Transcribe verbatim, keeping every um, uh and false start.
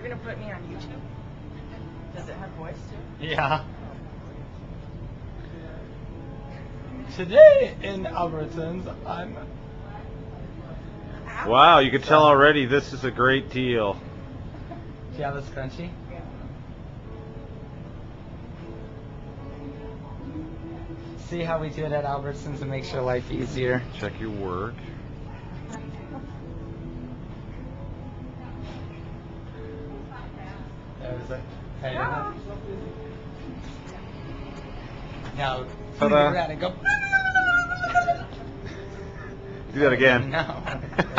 gonna put me on YouTube? Does it have voice too? Yeah. Today in Albertson's, I'm. Wow, you can tell already this is a great deal. Do you have a scrunchie? Yeah. See how we do it at Albertson's to make sure life easier. Check your work. There's a. Hey, yeah. Now, Ta-da. go. Do that again. No.